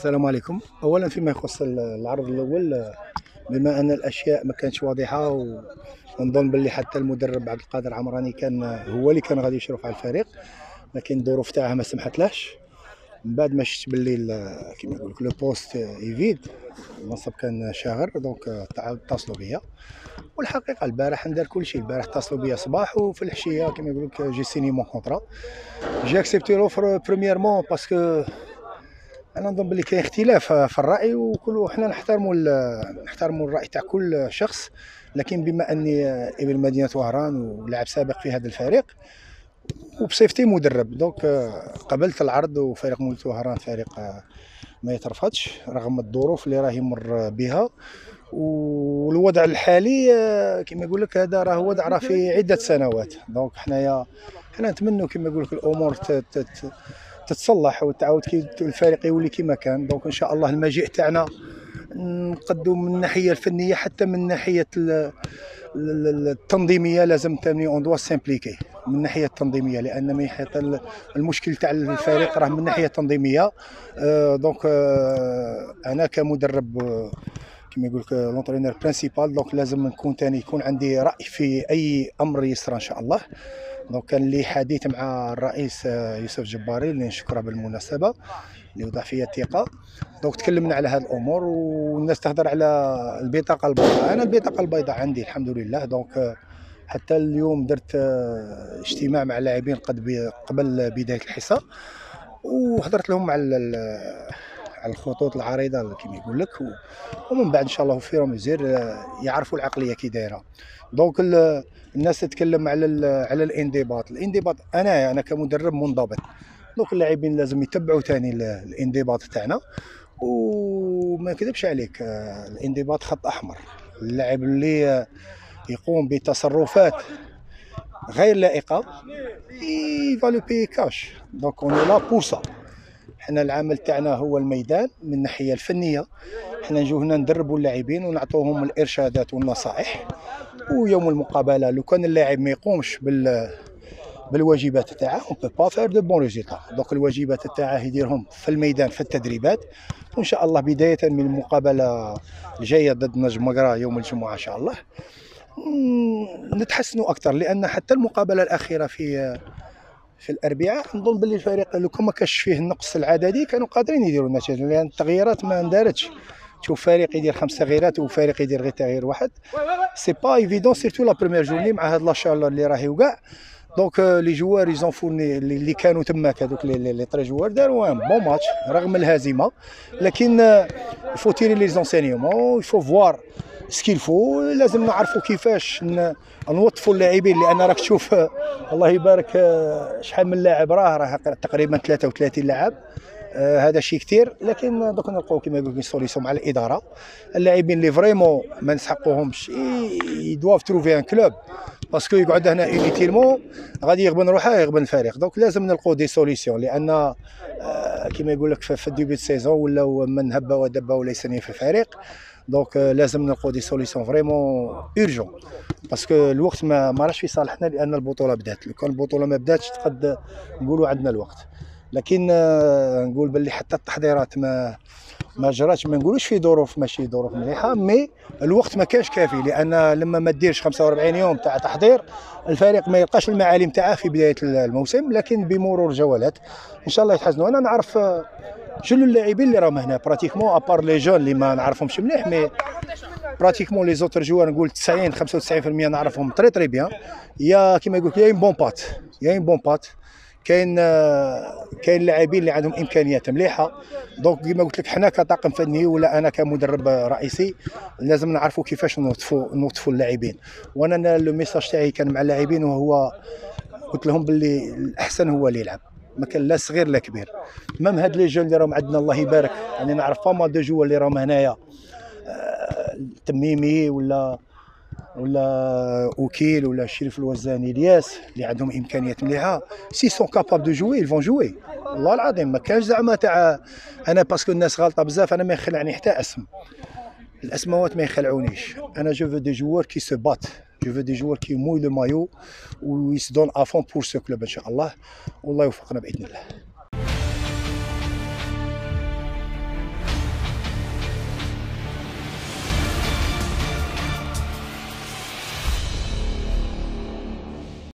السلام عليكم. اولا فيما يخص العرض الاول، بما ان الاشياء ما كانتش واضحه ونظن باللي حتى المدرب عبد القادر عمراني كان هو اللي كان غادي يشرف على الفريق، لكن الظروف تاعها ما سمحتلاش. من بعد ما شفت باللي كيما يقول لك لو بوست ايفيد، المنصب كان شاغر، دونك اتصلوا بيا. والحقيقه البارح ندار كل شيء. البارح اتصلوا بيا صباح، وفي العشيه كيما يقول لك جي سيني مون كونطرا. جي اكسبتي لوفر بريميرمون باسكو انا نظن بلي كاين اختلاف في الراي، وكل حنا نحترموا الراي تاع كل شخص. لكن بما اني ابن مدينه وهران ولاعب سابق في هذا الفريق وبصفتي مدرب، دونك قبلت العرض. وفريق مولودية وهران فريق ما يترفضش رغم الظروف اللي راه يمر بها والوضع الحالي. كما يقول لك هذا راه وضع في عده سنوات. دونك حنا نتمنوا كما يقول لك الامور تتصلح وتعاود كي الفريق يولي كما كان. دونك ان شاء الله المجيء تاعنا نقدم من الناحيه الفنيه حتى من الناحيه التنظيميه. لازم ثاني اون دوا سامبليكي من الناحيه التنظيميه، لان من ناحيه المشكل تاع الفريق راه من الناحيه التنظيميه. دونك انا كمدرب كما يقول لك لونترينور برينسيبال، دونك لازم نكون ثاني يكون عندي راي في اي امر يسرى ان شاء الله. دونك كان لي حديث مع الرئيس يوسف جباري اللي نشكره بالمناسبه، اللي وضع فيا الثقه. دونك تكلمنا على هذه الامور، والناس تهضر على البطاقه البيضاء. انا البطاقه البيضاء عندي الحمد لله. دونك حتى اليوم درت اجتماع مع اللاعبين قبل بدايه الحصه، وهضرت لهم على الخطوط العريضه كما يقول لك، ومن بعد ان شاء الله في مزير يعرفوا العقليه كي دايره. دونك الناس تتكلم على الانضباط. انا كمدرب منضبط. دونك اللاعبين لازم يتبعوا ثاني الانضباط تاعنا، وما نكذبش عليك الانضباط خط احمر. اللاعب اللي يقوم بتصرفات غير لائقه يفالو بي كاش. دونك اون لا بور سا. حنا العمل تاعنا هو الميدان من الناحيه الفنيه. حنا نجيو هنا ندربوا اللاعبين ونعطوهم الارشادات والنصائح. ويوم المقابله لو كان اللاعب ما يقومش بالواجبات تاعه اون بو با فير دو بون ريزولتا. دونك الواجبات تاعه يديرهم في الميدان في التدريبات، وان شاء الله بدايه من المقابله الجايه ضد نجم مقرا يوم الجمعه ان شاء الله نتحسنوا اكثر. لان حتى المقابله الاخيره في الاربعاء نظن باللي الفريق لو كان ما كانش فيه النقص العددي كانوا قادرين يديروا النتيجه، لان التغييرات ما اندارتش. تشوف فريق يدير 5 تغييرات وفريق يدير غير تغيير واحد، سي با ايفيدون سيرتو لا بروميير جورني مع هاد لاشالور اللي راهي وكاع. دونك لي جوار يزون فورني اللي كانوا تماك هذوك لي طري جوار داروا ان بون ماتش رغم الهزيمه. لكن يفو تيري لي زونسينيومون، يفو فوار سكيل فو. لازم نعرفوا كيفاش نوظفوا اللاعبين، لان راك تشوف الله يبارك شحال من لاعب راه تقريبا 33 لاعب. هذا شيء كثير. لكن دوك نلقاو كما يقول لك سوليسيون مع الاداره. اللاعبين اللي فريمون ما نسحقوهمش يدواف تروفي ان كلوب، باسكو يقعد هنا انيتيلمون غادي يغبن روحه يغبن الفريق. دونك لازم نلقاو دي سوليسيون، لان كما يقول لك في الديبي سيزون ولاو من هب ودب وليس في الفريق. دونك لازم نلقاو دي سوليسيون فريمون اورجون، باسكو الوقت ما راهش في صالحنا، لان البطوله بدات. لو كان البطوله ما بداتش قد نقولوا عندنا الوقت. لكن نقول باللي حتى التحضيرات ما جراتش. ما نقولوش في ظروف ماشي ظروف مليحه، مي الوقت ما كانش كافي. لان لما ما ديرش 45 يوم تاع تحضير الفريق ما يلقاش المعالم تاعه في بدايه الموسم. لكن بمرور الجولات ان شاء الله يتحسنوا. انا نعرف شنو اللاعبين اللي راهم هنا براتيكمون ابار لي جون اللي ما نعرفهمش مليح، مي براتيكمون لي زوتر جوار نقول 90 95% نعرفهم تري بيان. يا كيما يقول يا ان بون بات. كاين لاعبين اللي عندهم امكانيات مليحه. دونك كما قلت لك حنا كطاقم فني ولا انا كمدرب رئيسي لازم نعرفوا كيفاش نوظفوا اللاعبين. وانا لو ميساج تاعي كان مع اللاعبين، وهو قلت لهم باللي الاحسن هو اللي يلعب، ما كان لا صغير لا كبير. مام هاد لي جون اللي راهم عندنا الله يبارك، يعني نعرف فما دو جوار اللي راهم هنايا تميمي ولا وكيل ولا الشريف الوزاني الياس اللي عندهم امكانيات مليحه. سي سون كاباب دو جوي يلفون جوي والله العظيم. ما كانش زعما تاع انا باسكو الناس غالطه بزاف انا ما يخلعني حتى اسم. الاسماوات ما يخلعونيش. انا جو فو دي جوار كي سو بات، جو فو دي جوار كي موي لو مايو ويسدون افون بور سو كلوب ان شاء الله. والله يوفقنا باذن الله.